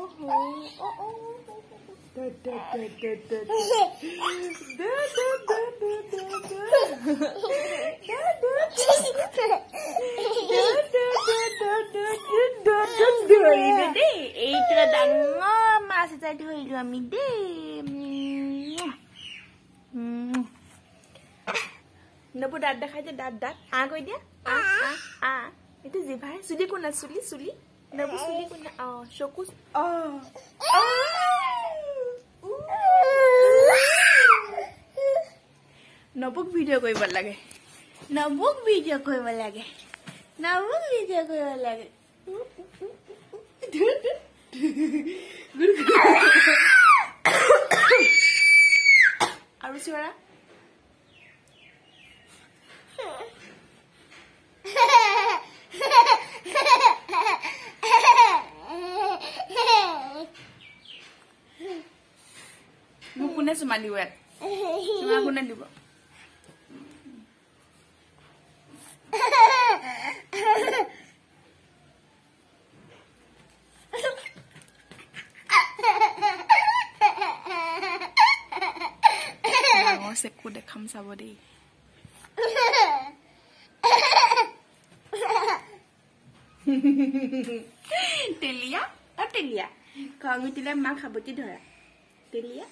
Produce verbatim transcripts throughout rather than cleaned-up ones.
এইটা ডাঙৰ মাছ এটা ধৰিলো আমি দেই নবু দাঁত দেখাই দে দাঁত দাঁত আ কৈ দিয়া আ আ আ এইটো জিভাই চুলি কোনা চুলি চুলি নবু চুলি কোনা অ চকু অ নবুক ভিডিঅ' কৰিব লাগে নবুক ভিডিঅ' কৰিব লাগে নবুক ভিডিঅ' কৰিব লাগে আৰু চিৰা মোক কোনে চুমা দিব ইয়াত চুমা কোনে দিব চেকু দেখাম চাব দেই তেলিয়া অ তেলিয়া খং উঠিলে মা খাবতি ধৰা তেলিয়া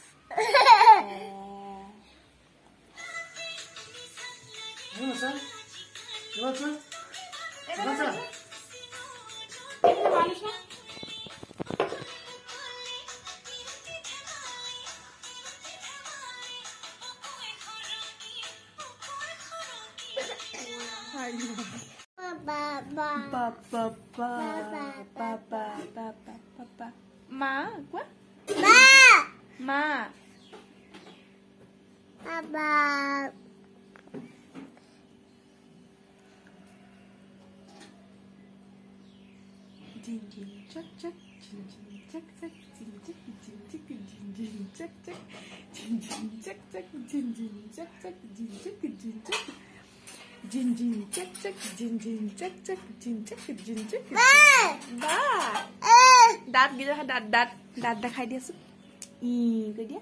Papa, papa, papa, papa, papa. Ma, what? Ma, ma. Papa. Jin jin chak chak, jin jin chak chak, jin chak jin chak, jin jin chak chak, jin jin chak chak, jin jin chak chak, jin chak jin chak. Jin jin chak chak jin jin chak chak jin chak jin chak ba ba dat gitu ha dat dat dat dekhai dia su i ke dia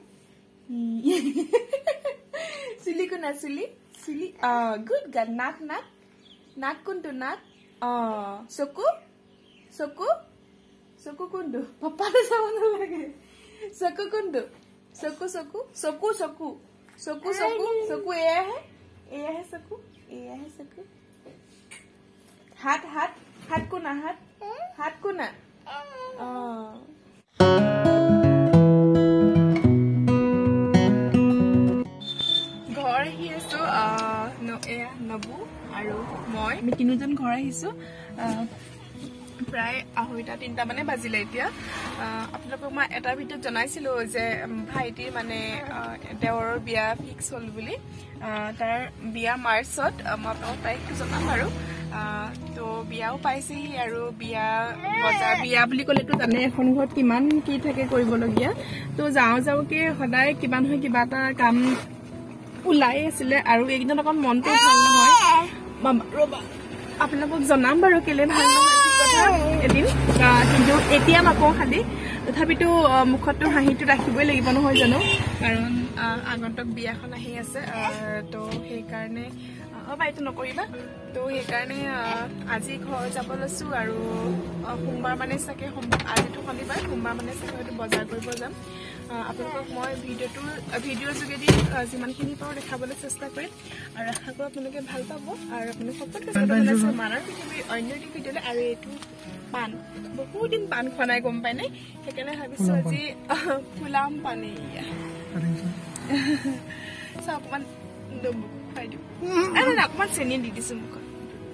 sili kuna sili sili ah good gan nak nak nak kundu nak ah soku soku soku kundu papa na sama lagi soku kundu soku soku soku soku soku soku soku ya hai ya hai soku iya है सकू हाथ हाथ हाथ को ना हाथ हाथ को ना अ घर हिसो अ न ए नबु आरो মই আমি তিনিজন ঘৰ আহিছো প্ৰায় আঢ়ৈটা তিনটা মানে বাজিলে এতিয়া আপোনালোকক মই এটা ভিডিঅ' জনাইছিলো যে ভাইটিৰ মানে দেৱৰৰ বিয়া ফিক্স হ'ল বুলি তাৰ বিয়া মাৰ্চত মই আপোনালোকক তাৰিখটো জনাম আৰু তো বিয়াও পাইছেহি আৰু বিয়া বজাৰ বিয়া বুলি ক'লেতো জানে এখন ঘৰত কিমান কি থাকে কৰিবলগীয়া তো যাওঁ যাওঁকে সদায় কিবা নহয় কিবা এটা কাম ওলাই আছিলে আৰু এইকেইদিন অকণ মনটো ভাল নহয় ৰ'বা আপোনালোকক জনাম বাৰু কেলে ভাল নহয় কথা এদিন কিন্তু এতিয়া নকওঁ খালি তথাপিতো মুখতো হাঁহিটো ৰাখিবই লাগিব নহয় জানো কাৰণ আগন্তুক বিয়াখন আহি আছে তো সেইকাৰণে বাইটো নকৰিবা তো সেইকাৰণে আজি ঘৰ যাব লৈছো আৰু সোমবাৰ মানে চাগে আজিতো শনিবাৰ সোমবাৰ মানে চাগে হয়তো বজাৰ কৰিব যাম আপোনালোকক মই ভিডিঅ'টোৰ ভিডিঅ'ৰ যোগেদি যিমানখিনি পাৰোঁ দেখাবলৈ চেষ্টা কৰিম আৰু আশা কৰোঁ আপোনালোকে ভাল পাব আৰু আপোনালোক সকলোকে জনাইছে মানৰ পৃথিৱীৰ অন্য এটি ভিডিঅ'লৈ আৰু এইটো পাণ বহুত দিন পাণ খোৱা নাই গম পাই নাই সেইকাৰণে ভাবিছোঁ আজি ফুলাম পানী চাওঁ অকণমান খুৱাই দিওঁ আৰু অকণমান চেনি দি দিছোঁ মুখত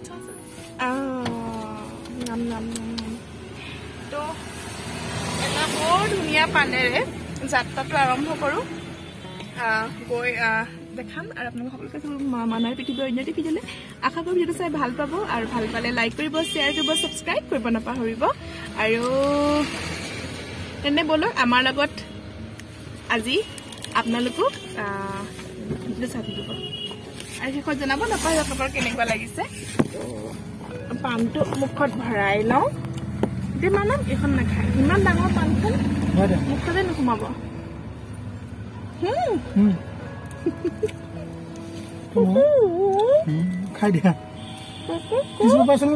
নাম নাম তো এটা বৰ ধুনীয়া পানেৰে যাত্ৰাটো আৰম্ভ কৰোঁ গৈ দেখাম আৰু আপোনালোক সকলোকে মানাৰ পৃথিৱীৰ অন্য এটি ভিডিঅ'লৈ আশা কৰোঁ ভিডিঅ'টো চাই ভাল পাব আৰু ভাল পালে লাইক কৰিব শ্বেয়াৰ কৰিব ছাবস্ক্ৰাইব কৰিব নাপাহৰিব আৰু তেনে বলক আমাৰ লগত আজি আপোনালোকো ভিডিঅ'টো চাই থাকিব আৰু শেষত জনাব নাপাহৰিব আপোনালোকৰ কেনেকুৱা লাগিছে পাণটো মুখত ভৰাই লওঁ দে মামা এখন নাখায় ইমান ডাঙৰ পানখন মুখতে নোসোমাব খাই দিয়া কিছু পাইছিল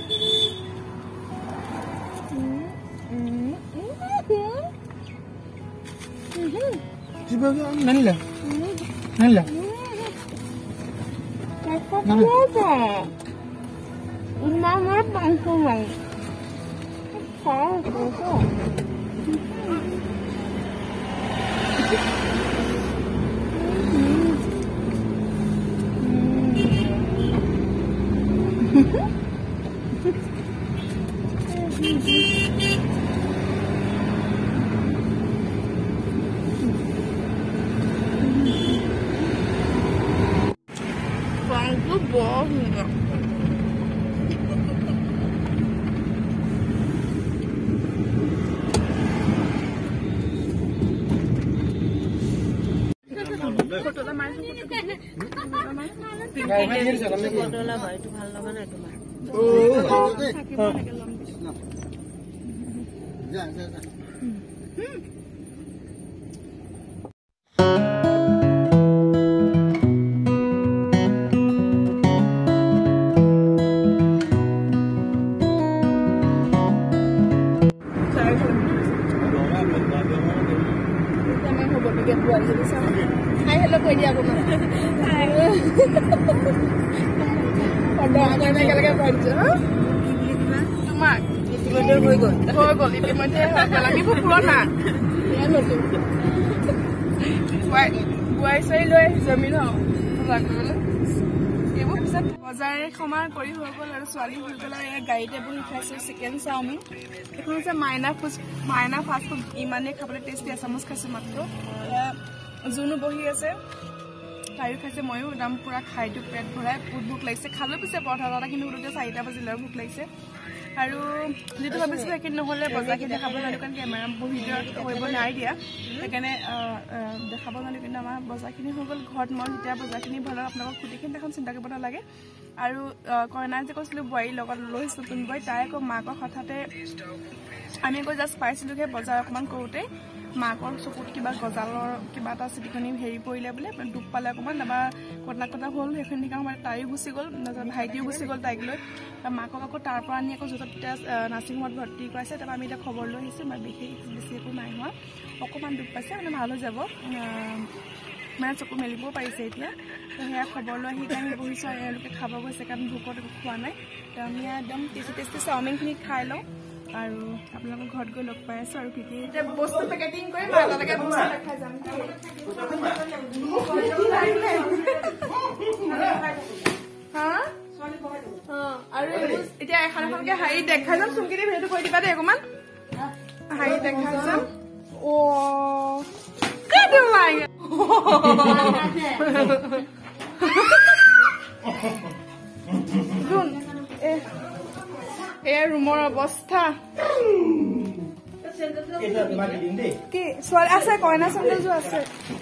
নানিলা নানিলা Mama bangkong. Kau tu. Bangku bohong. বদলা হয় তো ভাল লগা নাই তোমাৰ ও যা যা যা Hai hello kau dia aku mana? Hai. Pada ada nak kalau kau baca. Cuma itu benda kau ikut. Kau ikut itu macam kalau ni pun pulau nak. Ya betul. Buat buat saya loh jamin ho. Lagu. Ibu bisa bazar khamar kori ho gol aru swali ho gol ya guide bui খাইছে chicken chowmein এখন আছে মাইনা fast মাইনা fast food ইমানে খাবলৈ tasty আছে চামচ খাইছে মাত্ৰ জুনু বহি আছে তাইও খাইছে ময়ো একদম পুৰা খাই দিও পেট ভৰাই বহুত ভোক লাগিছে খালো পিছে পৰঠা এটা কিন্তু উঠোতে চাৰিটা বাজিলে ভোক লাগিছে আৰু যেটো ভাবিছিলো একে নহলে বজাৰখিনি খাব নোৱাৰিলো কাৰণ কেমেৰা ভিডিঅ'ত কৰিব নাই দিয়া সেইকাৰণে দেখাব নোৱাৰিলো কিন্তু আমাৰ বজাৰখিনি হৈ গ'ল ঘৰত মই এতিয়া বজাৰখিনি ভাল আপোনালোকক খুটিখিনি দেখাম চিন্তা কৰিব নালাগে আৰু কইনা যে কৈছিলো বই লগত লৈছো তুমি বই তাই আকৌ মাকৰ হঠাতে আমি গৈ জাষ্ট পাইছিলোগে বজাৰ অকমান কৰোতে মাকৰ চকুত কিবা গজালৰ কিবা এটা চিটিকনি হেৰি পৰিলে বোলে দুখ পালে অকমান নাবা কটনা কটা হ'ল সেইখিনি কাম তাইও গুচি গ'ল ভাইটিও গুচি গ'ল তাইক লৈ মাকক আকৌ তাৰ পৰা আনি আকৌ য'ত নাৰ্ছিং হোমত ভৰ্তি কৰাইছে তাৰপৰা আমি এতিয়া খবৰ লৈ আহিছোঁ বা বিশেষ বেছি একো নাই হোৱা অকণমান দুখ পাইছে মানে ভাল হৈ যাব মানে চকু মেলিবও পাৰিছে এতিয়া সেয়া খবৰ লৈ আহি আমি বহিছোঁ আৰু এওঁলোকে খাব গৈছে কাৰণ ভোকত একো খোৱা নাই তো আমি একদম টেষ্টি টেষ্টি চাওমিনখিনি খাই লওঁ আৰু আপোনালোকৰ ঘৰত গৈ লগ পাই আছো আৰু কি কি এতিয়া বস্তু পেকেটিং কৰি মই তালৈকে বস্তু দেখাই যাম হা আৰু এতিয়া এখন এখনকে হাৰি দেখাই যাম চুমকি দি ভিডিঅ'টো কৰি দিবা দেই অকণমান হাৰি দেখাই যাম অ কাটো মাই জুন এ ৰুমৰ অৱস্থা কি ছোৱালী আছে কইনা চেণ্ডেলযোৰ আছে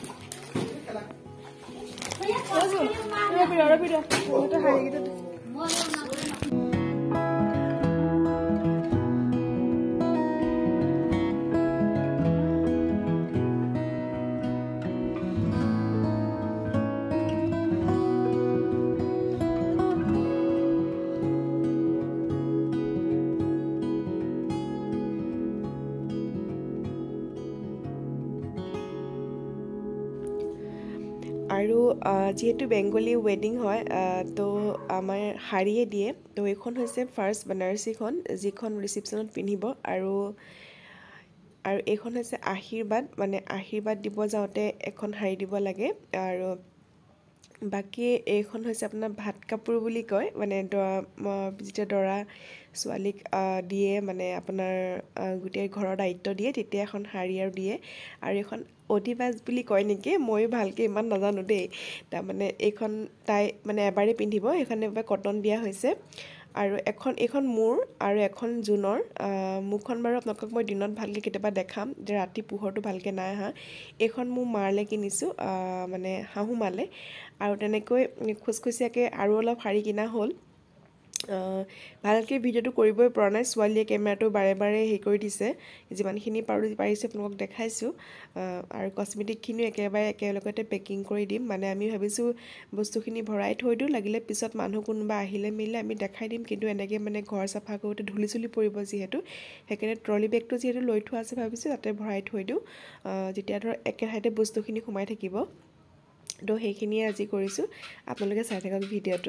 আৰু যেহেতু বেংগলী ৱেডিং হয় তো আমাৰ শাড়ীয়ে দিয়ে তো এইখন হৈছে ফাৰ্ষ্ট বানাৰসীখন যিখন ৰিচিপশ্যনত পিন্ধিব আৰু আৰু এইখন হৈছে আশীৰ্বাদ মানে আশীৰ্বাদ দিব যাওঁতে এখন শাড়ী দিব লাগে আৰু বাকী এইখন হৈছে আপোনাৰ ভাত কাপোৰ বুলি কয় মানে যেতিয়া দৰা ছোৱালীক দিয়ে মানে আপোনাৰ গোটেই ঘৰৰ দায়িত্ব দিয়ে তেতিয়া এখন শাড়ী আৰু দিয়ে আৰু এখন অধিবাস বুলি কয় নেকি মই ভালকৈ ইমান নাজানো দেই তাৰমানে এইখন তাই মানে এবাৰেই পিন্ধিব সেইখন এবাৰ কটন দিয়া হৈছে আৰু এখন এইখন মোৰ আৰু এখন জুনৰ মুখখন বাৰু আপোনালোকক মই দিনত ভালকৈ কেতিয়াবা দেখাম যে ৰাতি পোহৰটো ভালকৈ নাই অহা এইখন মোৰ মাৰলৈ কিনিছোঁ মানে শাহু মালে আৰু তেনেকৈ খুচখুচীয়াকৈ আৰু অলপ শাড়ী কিনা হ'ল ভালকৈ ভিডিঅ'টো কৰিবই পৰা নাই ছোৱালীয়ে কেমেৰাটো বাৰে বাৰে হেৰি কৰি দিছে যিমানখিনি পাৰোঁ পাৰিছে আপোনালোকক দেখাইছোঁ আৰু কচমেটিকখিনিও একেবাৰে একেলগতে পেকিং কৰি দিম মানে আমি ভাবিছোঁ বস্তুখিনি ভৰাই থৈ দিওঁ লাগিলে পিছত মানুহ কোনোবা আহিলে মিলে আমি দেখাই দিম কিন্তু এনেকৈ মানে ঘৰ চাফা কৰোঁতে ধূলি চুলি পৰিব যিহেতু সেইকাৰণে ট্ৰলি বেগটো যিহেতু লৈ থোৱা আছে ভাবিছোঁ তাতে ভৰাই থৈ দিওঁ যেতিয়া ধৰক একে ঠাইতে বস্তুখিনি সোমাই থাকিব তো সেইখিনিয়ে আজি কৰিছোঁ আপোনালোকে চাই থাকক ভিডিঅ'টো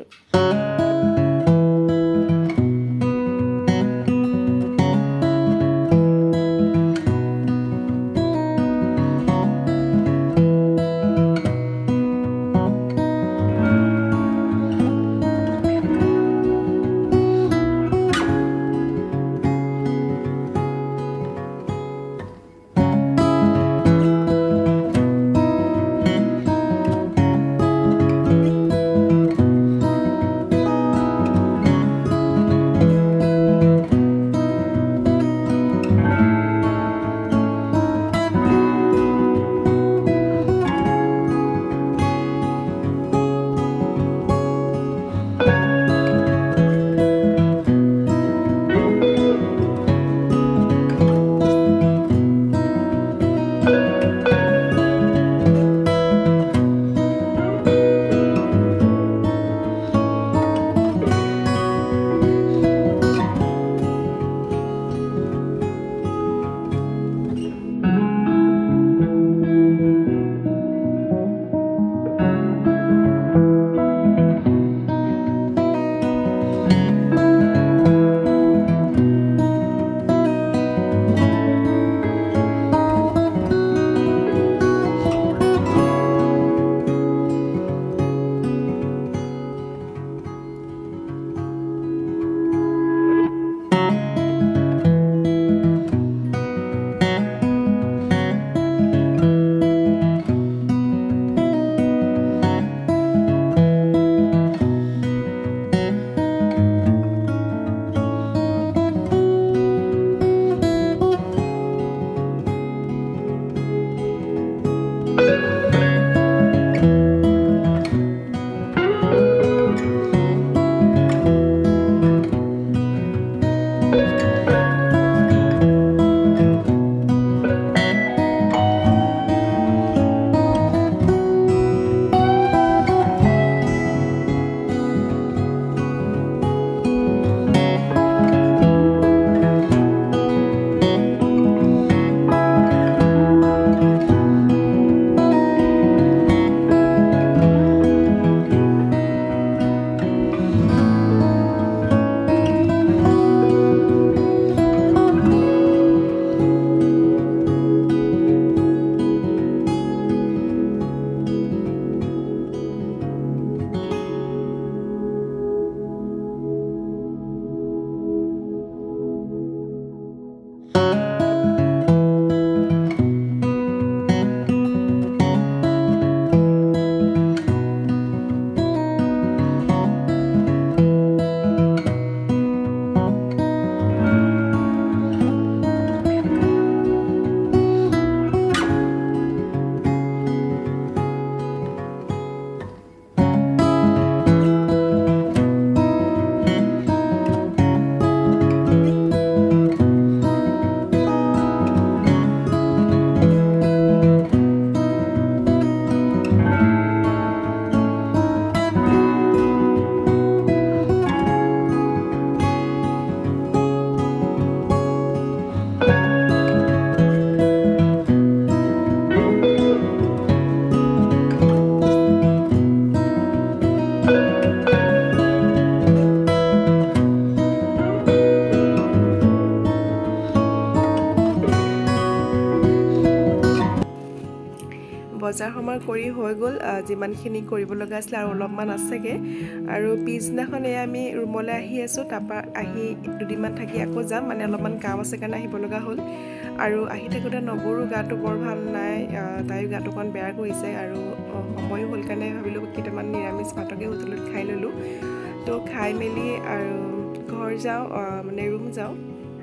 বজাৰ সমাৰ কৰি হৈ গ'ল যিমানখিনি কৰিব লগা আছিল আৰু অলপমান আছেগে আৰু পিছদিনাখন এয়া আমি ৰুমলৈ আহি আছোঁ তাৰপৰা আহি দুদিনমান থাকি আকৌ যাম মানে অলপমান কাম আছে কাৰণে আহিব লগা হ'ল আৰু আহি থাকোঁতে নবৰো গাটো বৰ ভাল নাই তাইও গাটো অকণ বেয়া কৰিছে আৰু সময়ো হ'ল কাৰণে ভাবিলোঁ কেইটামান নিৰামিষ ভাতকে হোটেলত খাই ল'লোঁ তো খাই মেলি আৰু ঘৰ যাওঁ মানে ৰুম যাওঁ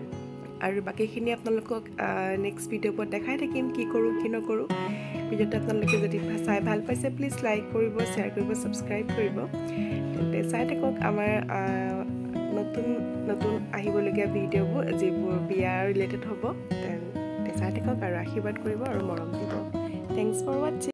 আৰু বাকীখিনি আপোনালোকক নেক্সট ভিডিঅ'ত দেখাই থাকিম কি কৰোঁ কি নকৰোঁ ভিডিঅ'টো আপোনালোকে যদি চাই ভাল পাইছে প্লিজ লাইক কৰিব শ্বেয়াৰ কৰিব ছাবস্ক্ৰাইব কৰিব তেন্তে চাই থাকক আমাৰ নতুন নতুন আহিবলগীয়া ভিডিঅ'বোৰ যিবোৰ বিয়া ৰিলেটেড হ'ব দেন চাই থাকক আৰু আশীৰ্বাদ কৰিব আৰু মৰম দিব। Thanks for ৱাটছিং।